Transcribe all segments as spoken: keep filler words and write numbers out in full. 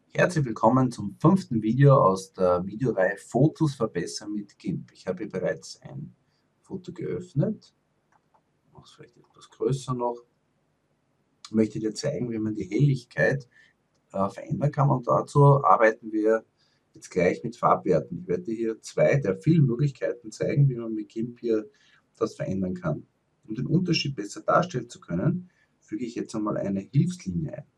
Herzlich willkommen zum fünften Video aus der Videoreihe Fotos verbessern mit GIMP. Ich habe hier bereits ein Foto geöffnet, mache es vielleicht etwas größer noch. Ich möchte dir zeigen, wie man die Helligkeit äh, verändern kann, und dazu arbeiten wir jetzt gleich mit Farbwerten. Ich werde dir hier zwei der vielen Möglichkeiten zeigen, wie man mit GIMP hier das verändern kann. Um den Unterschied besser darstellen zu können, füge ich jetzt einmal eine Hilfslinie ein.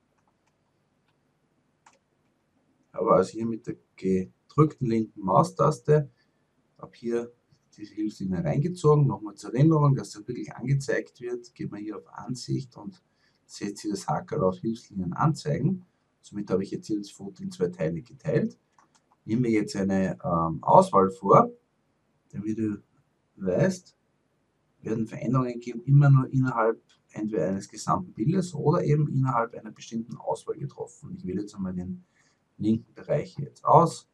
Aber also hier mit der gedrückten linken Maustaste, habe hier diese Hilfslinie reingezogen. Nochmal zur Erinnerung, dass das wirklich angezeigt wird, geht man hier auf Ansicht und setzt hier das Hackerl auf Hilfslinien anzeigen. Somit habe ich jetzt hier das Foto in zwei Teile geteilt. Nehme mir jetzt eine ähm, Auswahl vor, damit du weißt, werden Veränderungen geben, immer nur innerhalb entweder eines gesamten Bildes oder eben innerhalb einer bestimmten Auswahl getroffen. Ich wähle jetzt einmal den linken Bereich jetzt aus.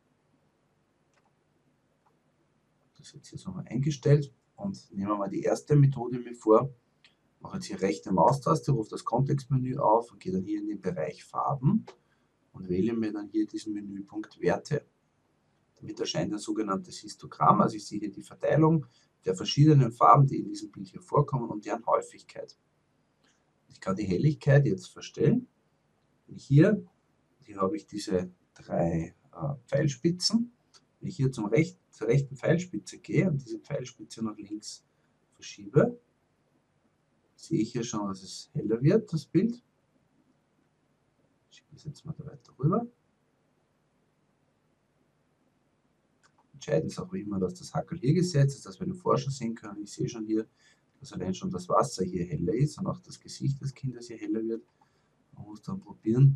Das ist jetzt hier so mal eingestellt und nehmen wir mal die erste Methode mir vor. Mache jetzt hier rechte Maustaste, rufe das Kontextmenü auf und gehe dann hier in den Bereich Farben und wähle mir dann hier diesen Menüpunkt Werte. Damit erscheint ein sogenanntes Histogramm, also ich sehe hier die Verteilung der verschiedenen Farben, die in diesem Bild hier vorkommen und deren Häufigkeit. Ich kann die Helligkeit jetzt verstellen. Hier, hier habe ich diese drei äh, Pfeilspitzen. Wenn ich hier zum Recht, zur rechten Pfeilspitze gehe und diese Pfeilspitze nach links verschiebe, sehe ich hier schon, dass es heller wird, das Bild. Ich schiebe das jetzt mal da weiter rüber. Entscheidend ist auch wie immer, dass das Hackerl hier gesetzt ist, dass wir den Forscher sehen können. Ich sehe schon hier, dass allein schon das Wasser hier heller ist und auch das Gesicht des Kindes hier heller wird. Man muss dann probieren,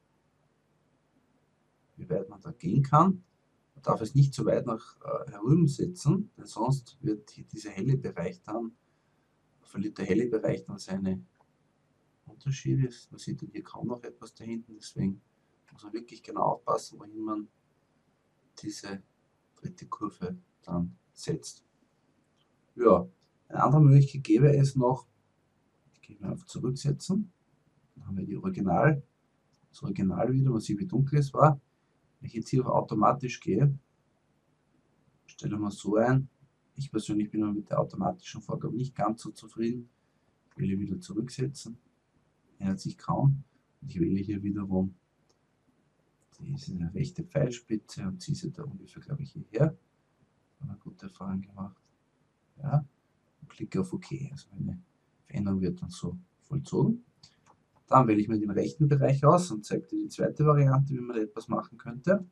wie weit man da gehen kann. Man darf es nicht zu weit nach äh, herüben setzen, denn sonst wird dieser helle Bereich dann, verliert der helle Bereich dann seine Unterschiede. Man sieht hier kaum noch etwas dahinten, deswegen muss man wirklich genau aufpassen, wohin man diese dritte Kurve dann setzt. Ja, eine andere Möglichkeit gäbe es noch, ich gehe mal auf Zurücksetzen, dann haben wir die Original, das Original wieder, man sieht wie dunkel es war. Wenn ich jetzt hier auf automatisch gehe, stelle mal so ein, ich persönlich bin mit der automatischen Vorgabe nicht ganz so zufrieden, ich wähle wieder zurücksetzen, ändert sich kaum, und ich wähle hier wiederum diese rechte Pfeilspitze und ziehe sie da ungefähr, glaube ich, hierher. Eine gute Erfahrung gemacht. Ja, und klicke auf OK. Also eine Veränderung wird dann so vollzogen. Dann wähle ich mir den rechten Bereich aus und zeige dir die zweite Variante, wie man etwas machen könnte.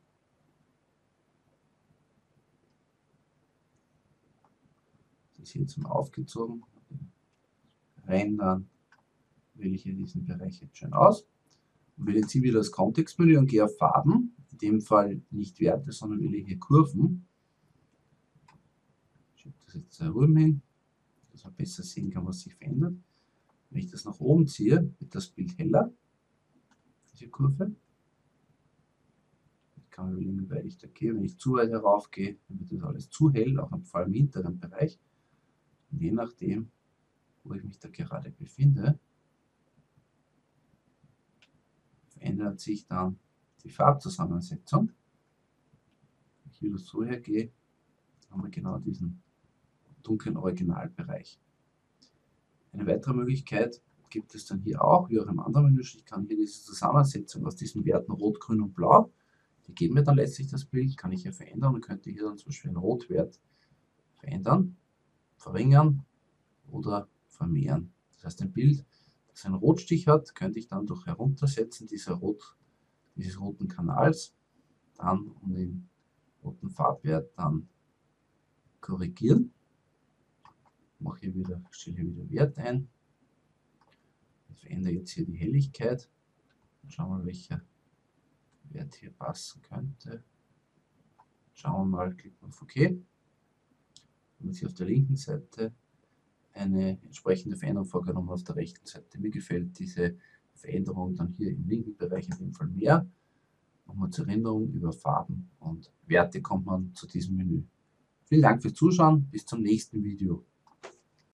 Das ist hier jetzt mal aufgezogen. Rendern wähle ich hier diesen Bereich jetzt schön aus. Und wähle jetzt hier wieder das Kontextmenü und gehe auf Farben. In dem Fall nicht Werte, sondern wähle hier Kurven. Ich schiebe das jetzt da rüben hin, dass man besser sehen kann, was sich verändert. Wenn ich das nach oben ziehe, wird das Bild heller, diese Kurve. Ich kann überlegen, wie weit ich da gehe. Wenn ich zu weit herauf gehe, dann wird das alles zu hell, auch vor allem im hinteren Bereich. Und je nachdem, wo ich mich da gerade befinde, verändert sich dann die Farbzusammensetzung. Wenn ich wieder so hergehe, haben wir genau diesen dunklen Originalbereich. Eine weitere Möglichkeit gibt es dann hier auch, wie auch im anderen Menü. Ich kann hier diese Zusammensetzung aus diesen Werten Rot, Grün und Blau, die geben mir dann letztlich das Bild, kann ich hier verändern und könnte hier dann zum Beispiel einen Rotwert verändern, verringern oder vermehren. Das heißt, ein Bild, das einen Rotstich hat, könnte ich dann durch Heruntersetzen dieser Rot, dieses roten Kanals dann um den roten Farbwert dann korrigieren. Mache hier wieder, stelle hier wieder Wert ein. Ich verändere jetzt hier die Helligkeit. Schauen wir mal, welcher Wert hier passen könnte. Schauen wir mal, klicken wir auf OK. Und jetzt hier auf der linken Seite eine entsprechende Veränderung vorgenommen auf der rechten Seite. Mir gefällt diese Veränderung dann hier im linken Bereich in dem Fall mehr. Nochmal zur Erinnerung, über Farben und Werte kommt man zu diesem Menü. Vielen Dank fürs Zuschauen, bis zum nächsten Video.